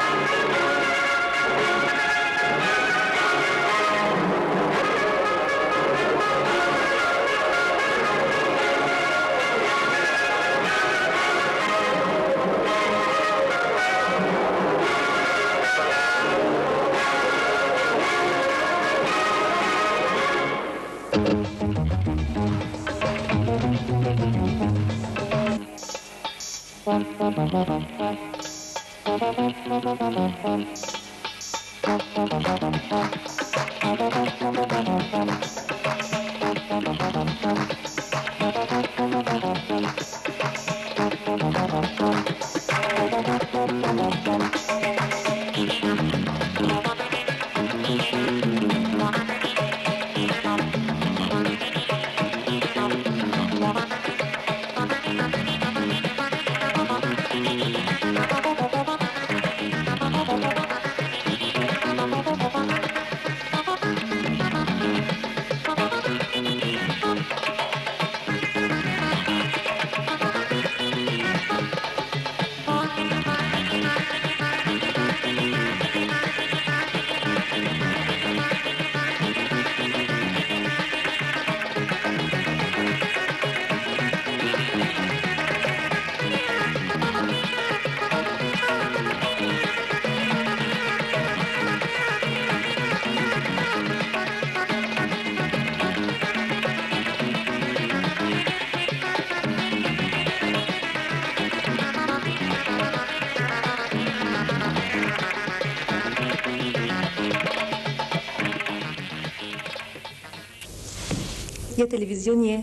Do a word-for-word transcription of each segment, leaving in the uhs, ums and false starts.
يا تلفزيون يا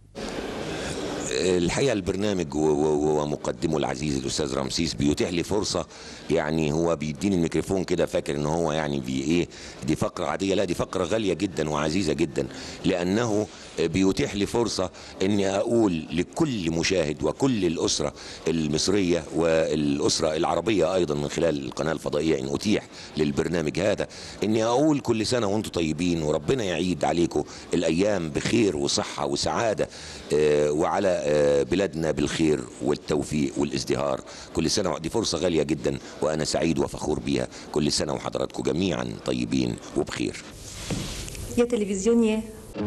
الحقيقه البرنامج ومقدمه العزيز الاستاذ رمسيس بيتيح لي فرصه، يعني هو بيديني الميكروفون كده فاكر ان هو يعني بي ايه دي فقره عاديه، لا دي فقره غاليه جدا وعزيزه جدا، لانه بيتيح لي فرصه اني اقول لكل مشاهد وكل الاسره المصريه والاسره العربيه ايضا من خلال القناه الفضائيه ان اتيح للبرنامج هذا اني اقول كل سنه وانتم طيبين، وربنا يعيد عليكم الايام بخير وصحه وسعاده، وعلى بلادنا بالخير والتوفيق والازدهار. كل سنه، دي فرصه غاليه جدا وانا سعيد وفخور بيها. كل سنه وحضراتكم جميعا طيبين وبخير. يا تلفزيون يا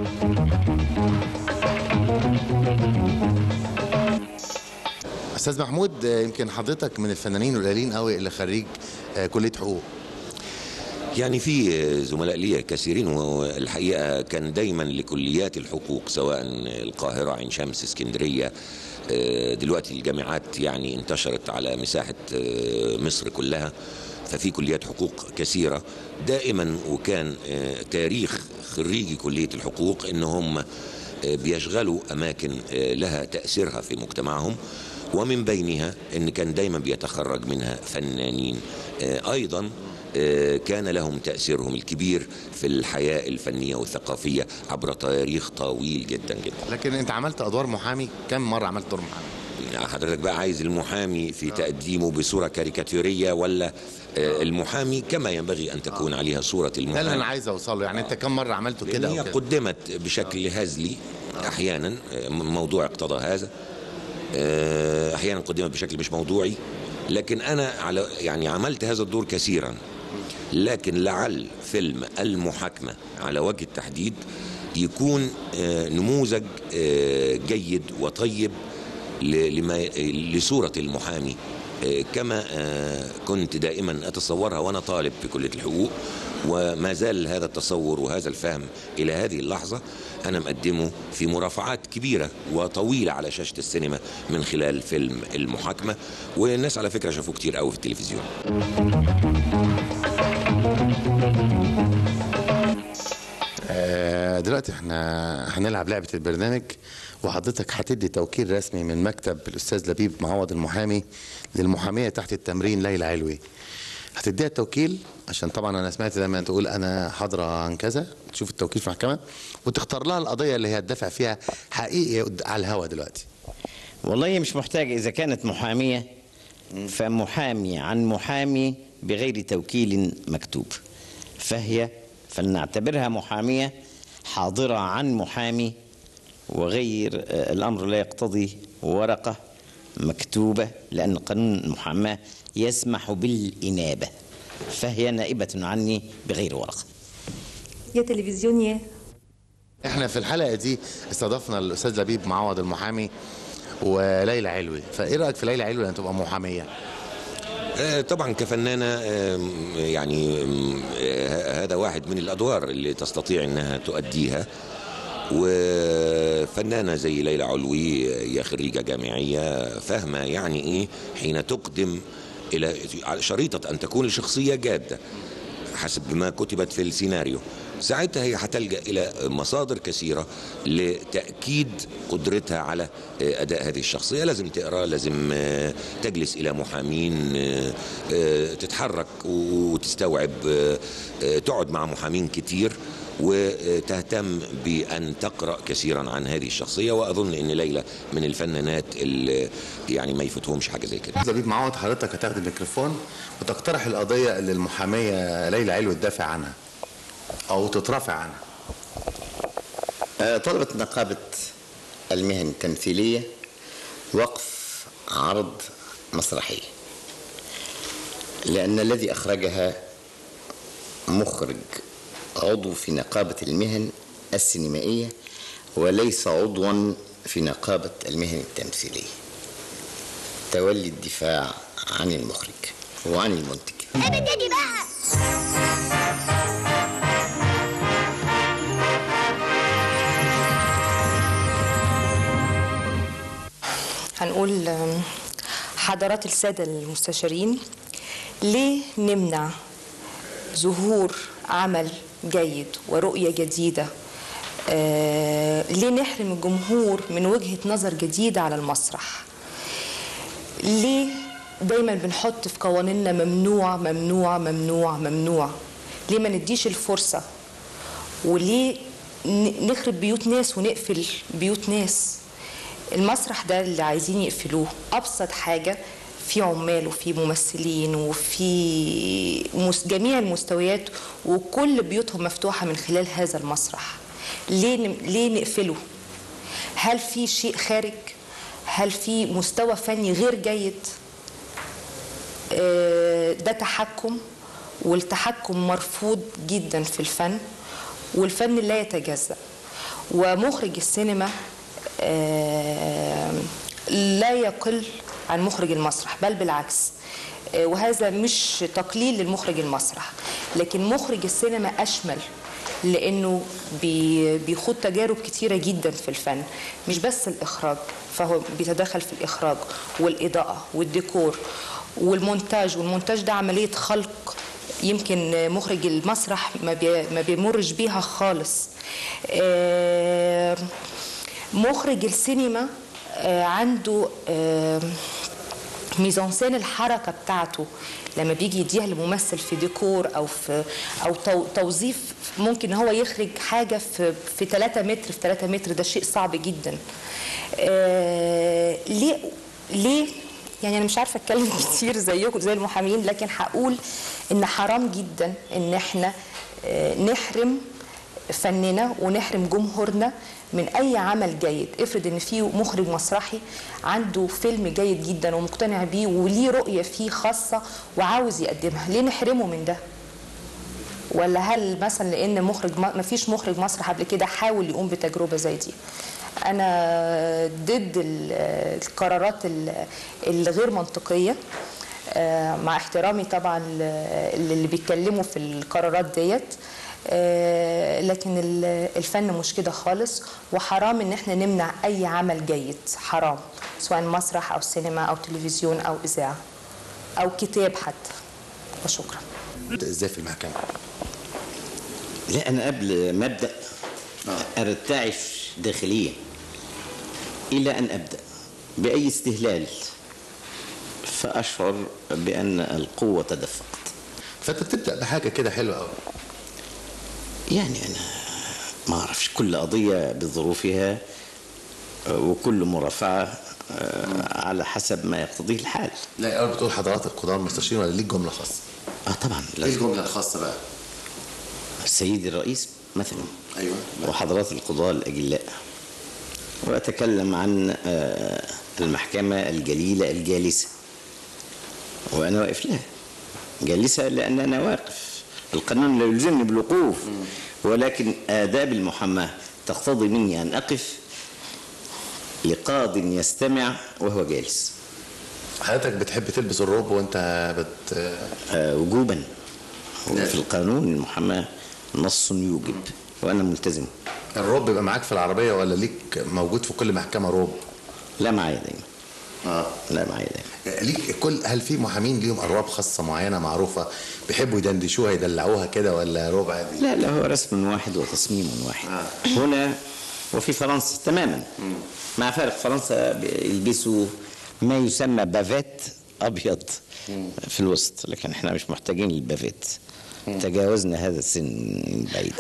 استاذ محمود، يمكن حضرتك من الفنانين القليلين قوي اللي خريج كليه حقوق. يعني في زملاء لي كثيرين، والحقيقه كان دايما لكليات الحقوق سواء القاهره، عين شمس، اسكندريه، دلوقتي الجامعات يعني انتشرت على مساحه مصر كلها، ففي كليات حقوق كثيره دائما. وكان تاريخ خريجي كليه الحقوق ان هم بيشغلوا اماكن لها تاثيرها في مجتمعهم، ومن بينها ان كان دايما بيتخرج منها فنانين ايضا كان لهم تأثيرهم الكبير في الحياة الفنية والثقافية عبر تاريخ طويل جدا جدا. لكن انت عملت ادوار محامي، كم مرة عملت دور محامي؟ حضرتك بقى عايز المحامي في تقديمه بصورة كاريكاتيرية، ولا المحامي كما ينبغي ان تكون عليها صورة المحامي؟ ده اللي انا عايز اوصله، يعني انت كم مرة عملته كده؟ هي قدمت بشكل هزلي احيانا، موضوع اقتضى هذا، احيانا قدمت بشكل مش موضوعي، لكن انا على يعني عملت هذا الدور كثيرا. لكن لعل فيلم المحاكمة على وجه التحديد يكون نموذج جيد وطيب لصورة المحامي كما كنت دائما أتصورها وأنا طالب في كلية الحقوق، وما زال هذا التصور وهذا الفهم إلى هذه اللحظة أنا مقدمه في مرافعات كبيرة وطويلة على شاشة السينما من خلال فيلم المحاكمة، والناس على فكرة شافوه كتير قوي في التلفزيون. دلوقتي احنا هنلعب لعبة البرنامج، وحضرتك هتدي توكيل رسمي من مكتب الأستاذ لبيب معوض المحامي للمحامية تحت التمرين ليلى علوي. هتديها التوكيل عشان طبعا انا سمعت لما تقول انا حاضره عن كذا، تشوف التوكيل في محكمة وتختار لها القضية اللي هي هتدافع فيها حقيقي على الهوا دلوقتي. والله مش محتاجة، إذا كانت محامية فمحامي عن محامي بغير توكيل مكتوب، فهي فلنعتبرها محامية حاضرة عن محامي، وغير الأمر لا يقتضي ورقة مكتوبة، لأن قانون المحاماة يسمح بالإنابة، فهي نائبة عني بغير ورقة. يا تلفزيون يا. احنا في الحلقه دي استضفنا الاستاذ لبيب معوض المحامي وليلى علوي، فايه رايك في ليلى علوي ان تبقى محاميه؟ آه، طبعا كفنانة، آم، يعني آم، آه، هذا واحد من الأدوار اللي تستطيع أنها تؤديها. وفنانة زي ليلى علوي هي خريجة جامعية، فاهمة يعني إيه حين تقدم إلى شريطة أن تكون الشخصية جادة حسب ما كتبت في السيناريو. ساعتها هي هتلجأ إلى مصادر كثيرة لتأكيد قدرتها على أداء هذه الشخصية. لازم تقرأ، لازم تجلس إلى محامين، تتحرك وتستوعب، تقعد مع محامين كتير، وتهتم بأن تقرأ كثيرا عن هذه الشخصية. وأظن أن ليلى من الفنانات اللي يعني ما يفوتهمش حاجة زي كده. لبيب معوض، حضرتك هتاخد الميكروفون وتقترح القضية اللي المحامية ليلى علوي تدافع عنها أو تترافع عنها. طلبت نقابة المهن التمثيلية وقف عرض مسرحية، لأن الذي أخرجها مخرج عضو في نقابة المهن السينمائية وليس عضوا في نقابة المهن التمثيلية. تولي الدفاع عن المخرج وعن المنتج. ابتدي بقى. هنقول حضرات السادة المستشارين، ليه نمنع ظهور عمل جيد ورؤية جديدة؟ آه ليه نحرم الجمهور من وجهة نظر جديدة على المسرح؟ ليه دايما بنحط في قوانيننا ممنوع ممنوع ممنوع ممنوع؟ ليه ما نديش الفرصة؟ وليه نخرب بيوت ناس ونقفل بيوت ناس؟ المسرح ده اللي عايزين يقفلوه أبسط حاجة، في عمال وفي ممثلين وفي جميع المستويات، وكل بيوتهم مفتوحة من خلال هذا المسرح. ليه ليه نقفله؟ هل في شيء خارج؟ هل في مستوى فني غير جيد؟ ده تحكم، والتحكم مرفوض جدا في الفن، والفن لا يتجزأ. ومخرج السينما لا يقل عن مخرج المسرح، بل بالعكس. وهذا مش تقليل للمخرج المسرح، لكن مخرج السينما أشمل، لأنه بيخوض تجارب كتيرة جدا في الفن، مش بس الإخراج، فهو بيتدخل في الإخراج والإضاءة والديكور والمونتاج. والمونتاج ده عملية خلق يمكن مخرج المسرح ما بيمرش بيها خالص. مخرج السينما عنده ميزانسين الحركة بتاعته لما بيجي يديها لممثل في ديكور أو في أو توظيف، ممكن هو يخرج حاجة في في ثلاثة متر في ثلاثة متر، ده شيء صعب جدا. ليه ليه يعني أنا مش عارفة أتكلم كتير زيكم زي المحامين، لكن هقول إن حرام جدا إن إحنا نحرم فننا ونحرم جمهورنا من أي عمل جيد. افرض إن في مخرج مسرحي عنده فيلم جيد جدا ومقتنع بيه وليه رؤية فيه خاصة وعاوز يقدمها، ليه نحرمه من ده؟ ولا هل مثلا لأن مخرج ما فيش مخرج مسرح قبل كده حاول يقوم بتجربة زي دي؟ أنا ضد القرارات الغير منطقية، مع احترامي طبعا اللي بيتكلموا في القرارات ديت، لكن الفن مش كده خالص، وحرام ان احنا نمنع اي عمل جيد، حرام، سواء مسرح او سينما او تلفزيون او اذاعه او كتاب حتى. وشكرا. ازاي في المحكمه؟ لا، انا قبل ما ابدا ارتعش داخليا الى ان ابدا باي استهلال، فاشعر بان القوه تدفقت. فانت بتبدا بحاجه كده حلوه قوي. يعني أنا ما أعرفش، كل قضية بظروفها وكل مرافعة على حسب ما يقتضيه الحال. لا، أول بتقول حضرات القضاة المستشارين ولا ليك جملة خاصة؟ آه طبعا. إيه الجملة الخاصة بقى؟ سيدي الرئيس مثلا. أيوة. وحضرات القضاة الأجلاء. وأتكلم عن المحكمة الجليلة الجالسة وأنا واقف لها جالسة لأن أنا واقف. القانون لا يلزمني بالوقوف، ولكن آداب المحاماة تقتضي مني أن أقف لقاض يستمع وهو جالس. حضرتك بتحب تلبس الروب وانت بت آه وجوبا، في القانون المحاماة نص يوجب وأنا ملتزم. الروب بيبقى معاك في العربية ولا ليك موجود في كل محكمة روب؟ لا معايا دايما. اه لا معايا دايما. ليك كل هل في محامين ليهم أرواب خاصة معينة معروفة بيحبوا يدندشوها يدلعوها كده ولا روب عادي؟ لا لا، هو رسم واحد وتصميم واحد. آه. هنا وفي فرنسا تماما. مم. مع فارق فرنسا يلبسوا ما يسمى بافيت أبيض مم. في الوسط، لكن احنا مش محتاجين البافيت. مم. تجاوزنا هذا السن البعيد.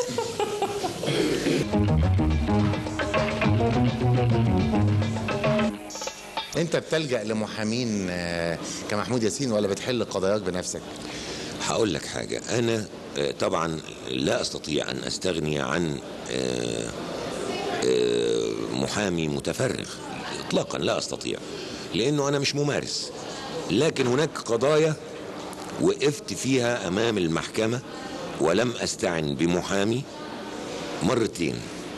انت بتلجأ لمحامين كمحمود ياسين ولا بتحل قضاياك بنفسك؟ هقول لك حاجة، أنا طبعا لا أستطيع أن أستغني عن محامي متفرغ إطلاقا، لا أستطيع، لأنه أنا مش ممارس. لكن هناك قضايا وقفت فيها أمام المحكمة ولم أستعن بمحامي مرتين.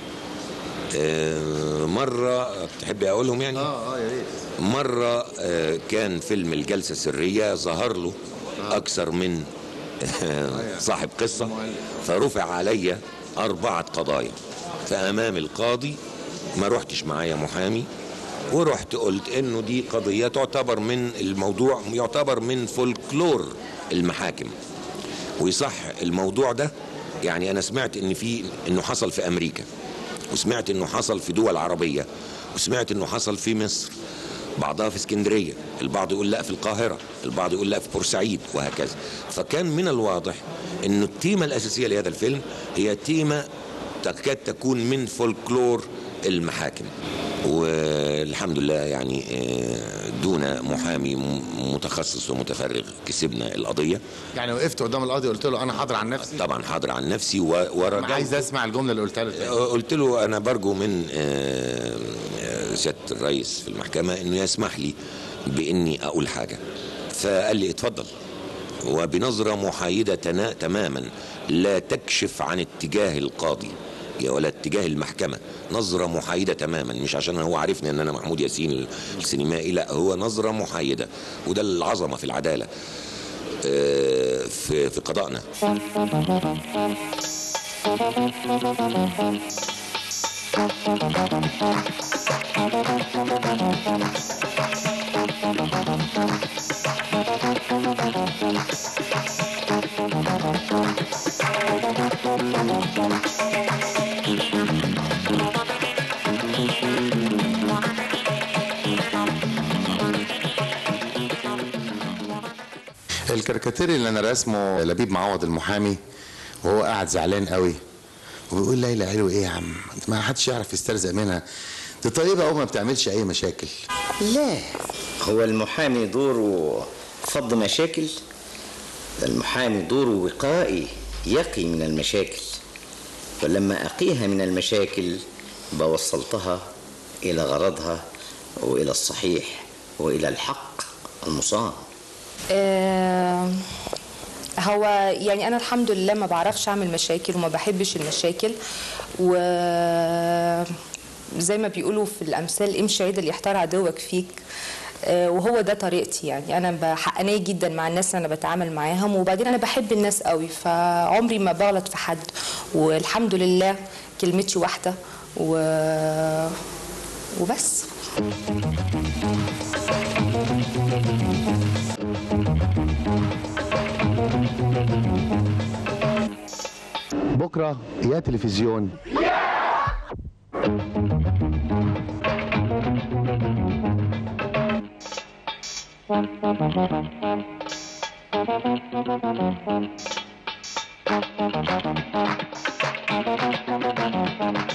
مرة تحبي أقولهم يعني؟ آه آه يا ريت. مرة كان فيلم الجلسة السرية ظهر له أكثر من صاحب قصة، فرفع علي أربعة قضايا فأمام القاضي، ما رحتش معايا محامي، ورحت قلت إنه دي قضية تعتبر من الموضوع يعتبر من فولكلور المحاكم، ويصح الموضوع ده. يعني أنا سمعت إن في إنه حصل في أمريكا، وسمعت إنه حصل في دول عربية، وسمعت إنه حصل في مصر، بعضها في اسكندرية، البعض يقول لا في القاهرة، البعض يقول لا في بورسعيد، وهكذا. فكان من الواضح إنه التيمة الأساسية لهذا الفيلم هي تيمة تكاد تكون من فولكلور المحاكم. والحمد لله يعني دون محامي متخصص ومتفرغ كسبنا القضية. يعني وقفت قدام القاضي قلت له أنا حاضر عن نفسي؟ طبعا حاضر عن نفسي، ورجعت عايز أسمع الجملة اللي قلتها له. قلت له أنا برجو من سيادة الرئيس في المحكمة إنه يسمح لي بإني أقول حاجة. فقال لي اتفضل، وبنظرة محايدة تماما لا تكشف عن اتجاه القاضي ولا اتجاه المحكمة، نظرة محايدة تماما، مش عشان هو عارفني ان انا محمود ياسين السينمائي، لا، هو نظرة محايدة، وده العظمة في العدالة في في قضائنا. الكاريكاتير اللي انا راسمه لبيب معوض المحامي وهو قاعد زعلان قوي وبيقول ليلى علوي ايه يا عم، ما حدش يعرف يسترزق منها، دي طيبه قوي ما بتعملش اي مشاكل. لا، هو المحامي دوره فض مشاكل، المحامي دوره وقائي يقي من المشاكل، فلما أقيها من المشاكل بوصلتها إلى غرضها وإلى الصحيح وإلى الحق المصان. آه هو يعني أنا الحمد لله ما بعرفش أعمل مشاكل وما بحبش المشاكل، وزي ما بيقولوا في الأمثال امشي عدل يحتار عدوك فيك، وهو ده طريقتي. يعني انا حقانيه جدا مع الناس اللي انا بتعامل معاهم، وبعدين انا بحب الناس قوي، فعمري ما بغلط في حد، والحمد لله كلمتي واحده و... وبس. بكره يا تلفزيون Thank you.